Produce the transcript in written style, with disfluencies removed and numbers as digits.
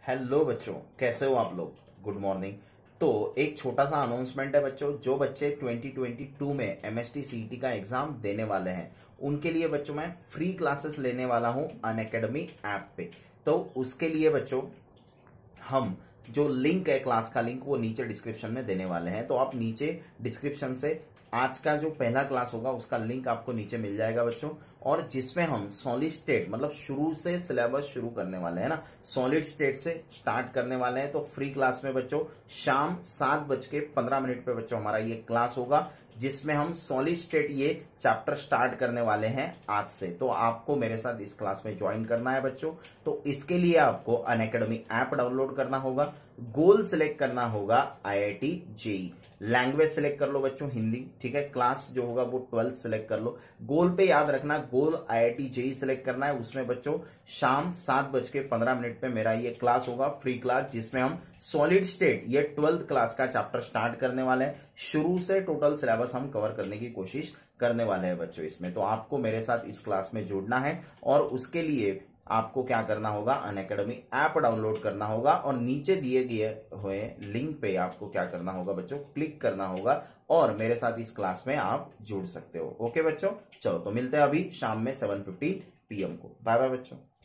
Hello बच्चों, कैसे हो आप लोग। Good morning. तो एक छोटा सा अनाउंसमेंट है बच्चों, जो बच्चे 2022 में एमएसटी सीईटी का एग्जाम देने वाले हैं उनके लिए बच्चों मैं फ्री क्लासेस लेने वाला हूं अनअकैडमी ऐप पे। तो उसके लिए बच्चों हम जो लिंक है, क्लास का लिंक, वो नीचे डिस्क्रिप्शन में देने वाले हैं। तो आप नीचे डिस्क्रिप्शन से आज का जो पहला क्लास होगा उसका लिंक आपको नीचे मिल जाएगा बच्चों। और जिसमें हम सॉलिड स्टेट मतलब शुरू से सिलेबस शुरू करने वाले हैं ना, सॉलिड स्टेट से स्टार्ट करने वाले हैं। तो फ्री क्लास में बच्चों शाम 7:15 पे बच्चों हमारा ये क्लास होगा, जिसमें हम सॉलिड स्टेट ये चैप्टर स्टार्ट करने वाले हैं आज से। तो आपको मेरे साथ इस क्लास में ज्वाइन करना है बच्चों। तो इसके लिए आपको अनअकैडमी ऐप डाउनलोड करना होगा, गोल सिलेक्ट करना होगा IIT JEE, लैंग्वेज सिलेक्ट कर लो बच्चों हिंदी, ठीक है। क्लास जो होगा वो 12th सिलेक्ट कर लो। गोल पे याद रखना, गोल IIT JEE सिलेक्ट करना है। उसमें बच्चों शाम 7:15 पे मेरा ये क्लास होगा, फ्री क्लास, जिसमें हम सॉलिड स्टेट ये 12th क्लास का चैप्टर स्टार्ट करने वाले हैं। शुरू से टोटल सिलेबस हम कवर करने की कोशिश करने वाले हैं बच्चों इसमें। तो आपको मेरे साथ इस क्लास में जुड़ना है और उसके लिए आपको क्या करना होगा, अनअकैडमी ऐप डाउनलोड करना होगा और नीचे दिए गए हुए लिंक पे आपको क्या करना होगा बच्चों, क्लिक करना होगा और मेरे साथ इस क्लास में आप जुड़ सकते हो। ओके बच्चों, चलो तो मिलते हैं अभी शाम में 7:15 PM को। बाय बाय बच्चों।